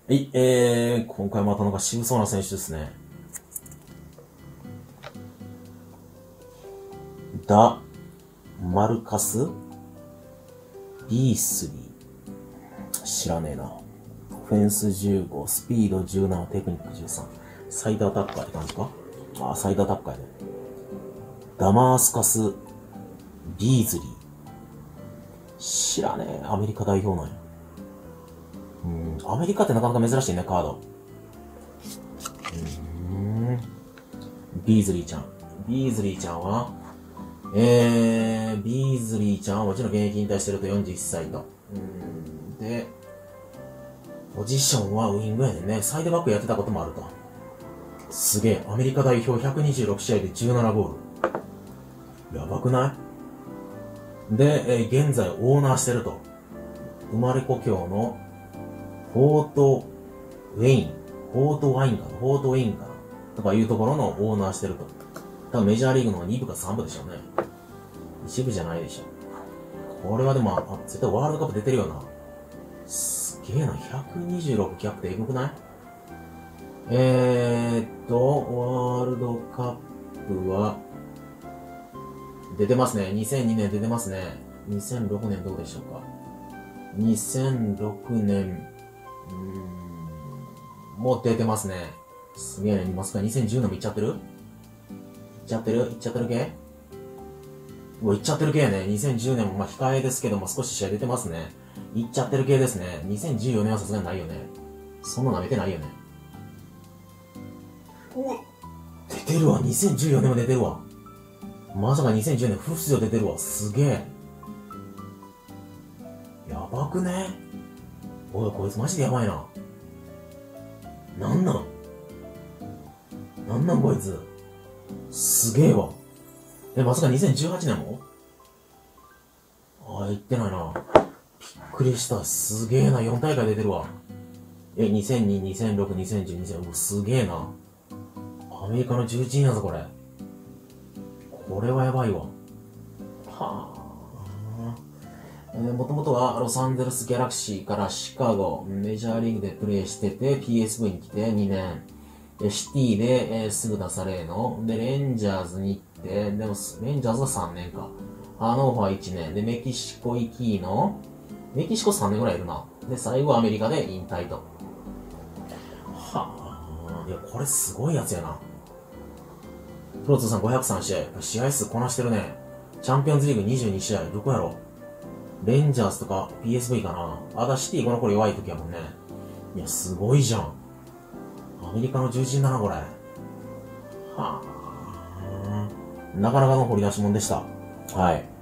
はい、今回またなんか渋そうな選手ですね。マルカス・ビースリー。知らねえな。フェンス15、スピード17、テクニック13。サイドアタッカーって感じか？サイドアタッカーやね。ダマースカス・ビーズリー。知らねえ。アメリカ代表なんや。アメリカってなかなか珍しいね、カード。ビーズリーちゃん。ビーズリーちゃんは、ビーズリーちゃんはもちろん現役引退してると41歳と。で、ポジションはウイングやねんね。サイドバックやってたこともあると。すげえ。アメリカ代表126試合で17ゴール。やばくない？で、現在オーナーしてると。生まれ故郷のフォートウェインかなとかいうところのオーナーしてると。多分メジャーリーグの2部か3部でしょうね。1部じゃないでしょ。これはでも、絶対ワールドカップ出てるよな。すげえな、126キャップってエグくない？ワールドカップは、出てますね。2002年出てますね。2006年どうでしょうか。2006年、もう出てますね。すげえね、見ますか？ 2010 年もいっちゃってる？いっちゃってる系？いっちゃってる系ね。2010年も控えですけども少し試合出てますね。いっちゃってる系ですね。2014年はさすがにないよね。そんな舐めてないよね。うわ、出てるわ。2014年も出てるわ。まさか2010年フル出場出てるわ。すげえ。やばくね？おい、こいつマジでやばいな。なんなんこいつ。すげえわ。まさか2018年も？言ってないな。びっくりした。すげえな。4大会出てるわ。2002、2006、2010、2000。すげえな。アメリカの重鎮やぞ、これ。これはやばいわ。はぁ。もともとはロサンゼルスギャラクシーからシカゴ、メジャーリーグでプレーしてて、PSV に来て2年。シティで、すぐ出されの。で、レンジャーズに行って、でも、レンジャーズは3年か。ハノーファー1年。で、メキシコ行きの、メキシコ3年ぐらいいるな。で、最後アメリカで引退と。はぁ。いや、これすごいやつやな。プロ通算503試合。試合数こなしてるね。チャンピオンズリーグ22試合。どこやろ？レンジャーズとか PSV かな。シティこの頃弱い時やもんね。いや、すごいじゃん。アメリカの重鎮だな、これ。はぁ。なかなかの掘り出し物でした。はい。